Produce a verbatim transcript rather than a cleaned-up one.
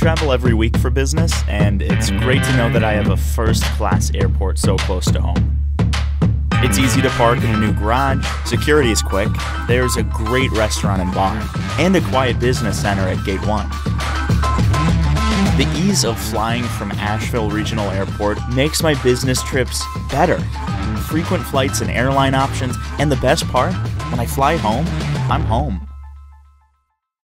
travel every week for business, and it's great to know that I have a first-class airport so close to home. It's easy to park in a new garage, security is quick, there's a great restaurant and bar, and a quiet business center at Gate one. The ease of flying from Asheville Regional Airport makes my business trips better. Frequent flights and airline options, and the best part, when I fly home, I'm home.